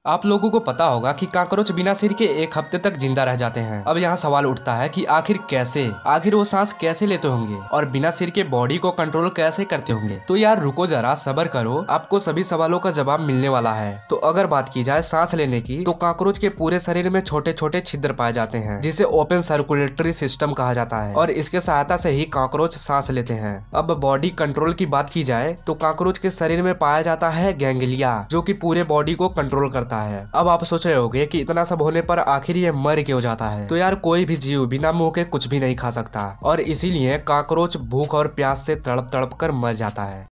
आप लोगों को पता होगा कि कॉकरोच बिना सिर के एक हफ्ते तक जिंदा रह जाते हैं। अब यहाँ सवाल उठता है कि आखिर वो सांस कैसे लेते होंगे और बिना सिर के बॉडी को कंट्रोल कैसे करते होंगे। तो यार रुको जरा, सब्र करो, आपको सभी सवालों का जवाब मिलने वाला है। तो अगर बात की जाए सांस लेने की, तो कॉकरोच के पूरे शरीर में छोटे छोटे छिद्र पाए जाते हैं जिसे ओपन सर्कुलेटरी सिस्टम कहा जाता है और इसके सहायता से ही कॉकरोच सांस लेते हैं। अब बॉडी कंट्रोल की बात की जाए तो कॉकरोच के शरीर में पाया जाता है गैंग्लिया, जो कि पूरे बॉडी को कंट्रोल करता है। अब आप सोच रहे होंगे कि इतना सब होने पर आखिर ये मर क्यों जाता है। तो यार कोई भी जीव बिना मुंह के कुछ भी नहीं खा सकता और इसीलिए कॉकरोच भूख और प्यास से तड़प तड़प कर मर जाता है।